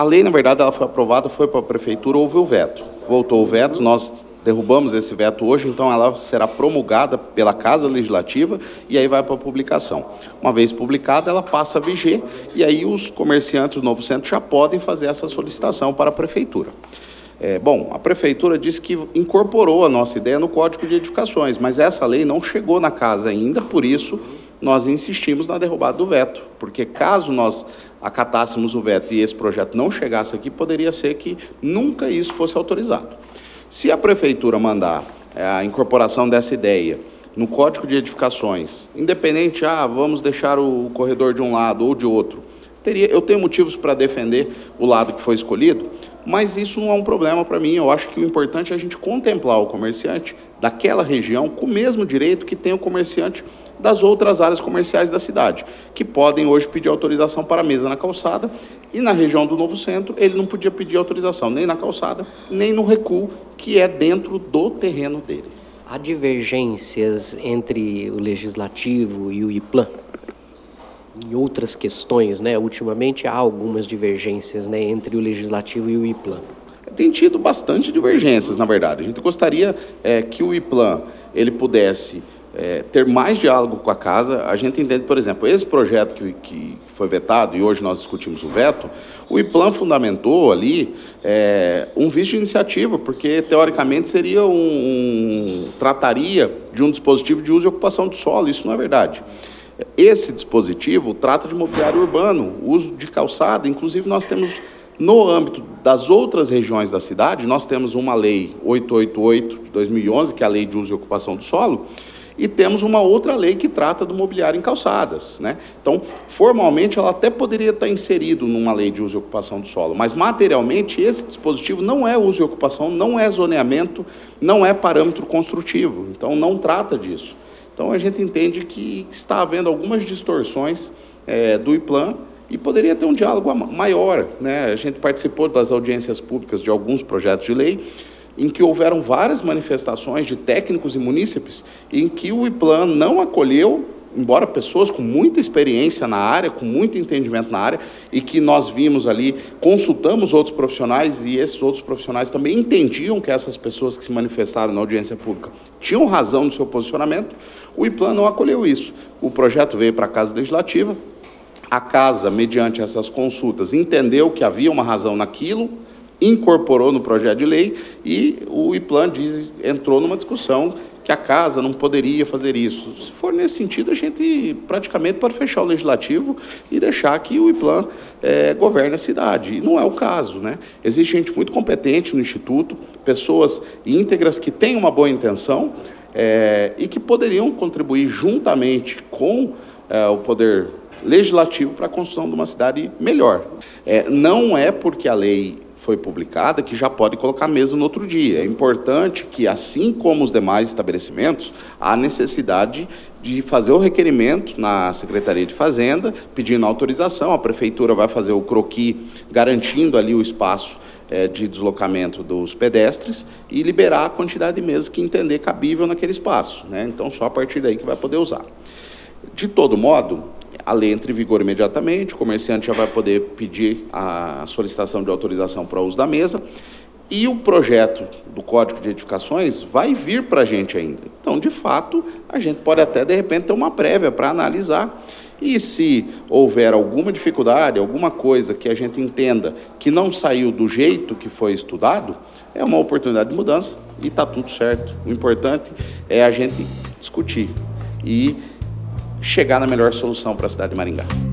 A lei, na verdade, ela foi aprovada, foi para a Prefeitura, houve o veto. Voltou o veto, nós derrubamos esse veto hoje, então ela será promulgada pela Casa Legislativa e aí vai para a publicação. Uma vez publicada, ela passa a viger e aí os comerciantes do Novo Centro já podem fazer essa solicitação para a Prefeitura. Bom, a Prefeitura disse que incorporou a nossa ideia no Código de Edificações, mas essa lei não chegou na Casa ainda, por isso nós insistimos na derrubada do veto, porque caso nós acatássemos o veto e esse projeto não chegasse aqui, poderia ser que nunca isso fosse autorizado. Se a Prefeitura mandar a incorporação dessa ideia no Código de Edificações, independente, vamos deixar o corredor de um lado ou de outro, eu tenho motivos para defender o lado que foi escolhido, mas isso não é um problema para mim. Eu acho que o importante é a gente contemplar o comerciante daquela região com o mesmo direito que tem o comerciante das outras áreas comerciais da cidade, que podem hoje pedir autorização para mesa na calçada, e na região do Novo Centro ele não podia pedir autorização nem na calçada, nem no recuo, que é dentro do terreno dele. Há divergências entre o Legislativo e o IPLAN? Em outras questões, né? Ultimamente há algumas divergências, né, entre o Legislativo e o IPLAN. Tem tido bastante divergências, na verdade. A gente gostaria que o IPLAN ele pudesse ter mais diálogo com a Casa. A gente entende, por exemplo, esse projeto que foi vetado, e hoje nós discutimos o veto, o IPLAN fundamentou ali um vício de iniciativa, porque, teoricamente, seria trataria de um dispositivo de uso e ocupação do solo. Isso não é verdade. Esse dispositivo trata de mobiliário urbano, uso de calçada. Inclusive, nós temos, no âmbito das outras regiões da cidade, nós temos uma lei 888 de 2011, que é a Lei de Uso e Ocupação do Solo, e temos uma outra lei que trata do mobiliário em calçadas, né? Então, formalmente, ela até poderia estar inserido numa lei de uso e ocupação do solo, mas materialmente esse dispositivo não é uso e ocupação, não é zoneamento, não é parâmetro construtivo, então não trata disso. Então, a gente entende que está havendo algumas distorções do IPLAN e poderia ter um diálogo maior, né? A gente participou das audiências públicas de alguns projetos de lei em que houveram várias manifestações de técnicos e munícipes em que o IPLAN não acolheu, embora pessoas com muita experiência na área, com muito entendimento na área, e que nós vimos ali, consultamos outros profissionais, e esses outros profissionais também entendiam que essas pessoas que se manifestaram na audiência pública tinham razão no seu posicionamento. O IPLAN não acolheu isso. O projeto veio para a Casa Legislativa, a Casa, mediante essas consultas, entendeu que havia uma razão naquilo, incorporou no projeto de lei, e o IPLAN entrou numa discussão que a Casa não poderia fazer isso. Se for nesse sentido, a gente praticamente pode fechar o Legislativo e deixar que o IPLAN governe a cidade. E não é o caso, né? Existe gente muito competente no Instituto, pessoas íntegras que têm uma boa intenção e que poderiam contribuir juntamente com o Poder Legislativo para a construção de uma cidade melhor. Não é porque a lei foi publicada que já pode colocar mesa no outro dia. É importante que, assim como os demais estabelecimentos, há necessidade de fazer o requerimento na Secretaria de Fazenda, pedindo autorização. A Prefeitura vai fazer o croquis, garantindo ali o espaço de deslocamento dos pedestres e liberar a quantidade de mesas que entender cabível naquele espaço, né? Então, só a partir daí que vai poder usar. De todo modo, a lei entra em vigor imediatamente, o comerciante já vai poder pedir a solicitação de autorização para o uso da mesa, e o projeto do Código de Edificações vai vir para a gente ainda. Então, de fato, a gente pode até, de repente, ter uma prévia para analisar, e se houver alguma dificuldade, alguma coisa que a gente entenda que não saiu do jeito que foi estudado, é uma oportunidade de mudança e está tudo certo. O importante é a gente discutir e chegar na melhor solução para a cidade de Maringá.